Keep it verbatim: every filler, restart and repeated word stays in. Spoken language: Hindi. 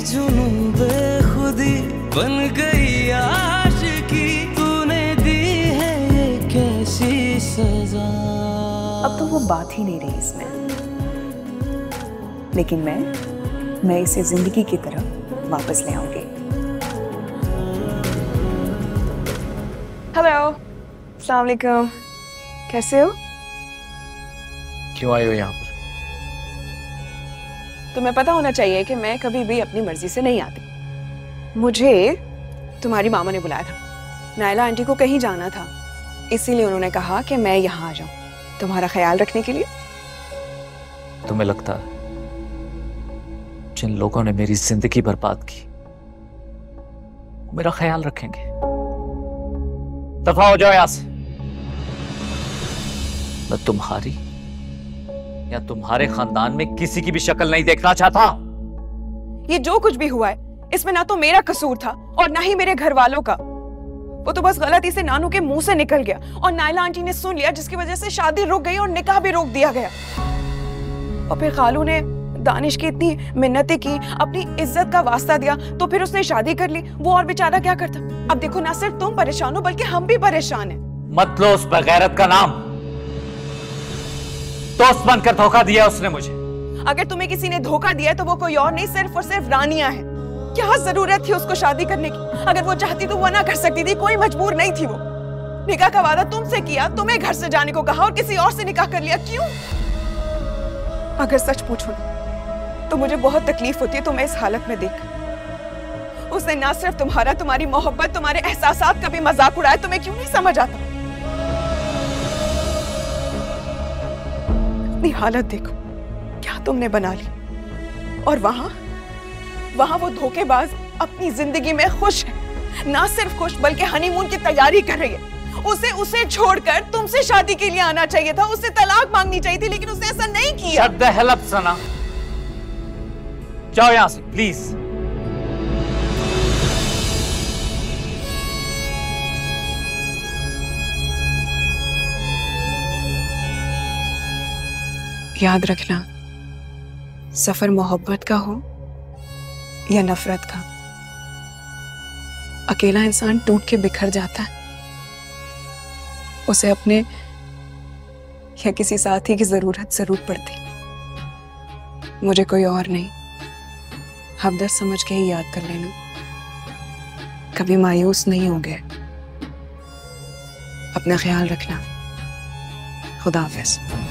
जुनूं बेखुदी बन गई आशिकी, तूने दी है ये कैसी सजा। अब तो वो बात ही नहीं रही इसमें, लेकिन मैं मैं इसे जिंदगी की तरफ वापस ले आऊंगी। हेलो, अस्सलाम वालेकुम, कैसे हो? क्यों आए हो यहाँ पर? तुम्हें पता होना चाहिए कि मैं कभी भी अपनी मर्जी से नहीं आती। मुझे तुम्हारी मामा ने बुलाया था, नायला आंटी को कहीं जाना था, इसीलिए उन्होंने कहा कि मैं यहाँ आ जाऊं तुम्हारा ख्याल रखने के लिए। तुम्हें लगता है जिन लोगों ने मेरी जिंदगी बर्बाद की वो मेरा ख्याल रखेंगे? दफा हो जाओ यहां से। मैं तुम्हारी या तुम्हारे खानदान में किसी की भी शक्ल नहीं देखना चाहता। ये जो कुछ भी हुआ है इसमें ना तो मेरा कसूर था और ना ही मेरे घर वालों का। वो तो बस गलती से नानू के मुंह से निकल गया और नायला आंटी ने सुन लिया, जिसकी वजह से शादी रुक गई और निकाह भी रोक दिया गया। और फिर खालू ने दानिश की इतनी मिन्नतें की, अपनी इज्जत का वास्ता दिया, तो फिर उसने शादी कर ली। वो और बेचारा क्या करता? अब देखो, ना सिर्फ तुम परेशान हो बल्कि हम भी परेशान हैं। मत लो उस बगैरत का नाम। दोस्त बनकर धोखा दिया उसने मुझे। अगर तुम्हें किसी ने धोखा दिया तो वो कोई और नहीं, सिर्फ और सिर्फ रानिया है। क्या जरूरत थी उसको शादी करने की? अगर वो चाहती तो वो ना कर सकती थी, कोई मजबूर नहीं थी। वो निकाह का वादा तुमसे किया, तुम्हें घर से जाने को कहा और किसी और से निकाह कर लिया। क्यों? अगर सच पूछो तो मुझे बहुत तकलीफ होती है तुम्हें इस हालत में देख। उसने ना सिर्फ तुम्हारा, तुम्हारी मोहब्बत, तुम्हारे एहसासात का भी मजाक उड़ाया। तुम्हें क्यों नहीं समझ आता? अपनी हालत देखो, क्या तुमने बना ली। और वहां वहां वो धोखेबाज अपनी जिंदगी में खुश है। ना सिर्फ खुश बल्कि हनीमून की तैयारी कर रही है। उसे उसे छोड़कर तुमसे शादी के लिए आना चाहिए था, उससे तलाक मांगनी चाहिए थी, लेकिन उसने ऐसा नहीं किया। Shut the hell up, सना। जाओ यहां से प्लीज। याद रखना, सफर मोहब्बत का हो या नफरत का, अकेला इंसान टूट के बिखर जाता है। उसे अपने या किसी साथी की जरूरत जरूर पड़ती। मुझे कोई और नहीं, हमदर्द समझ के ही याद कर लेना। कभी मायूस नहीं हो गए। अपना ख्याल रखना। खुदा हाफिज।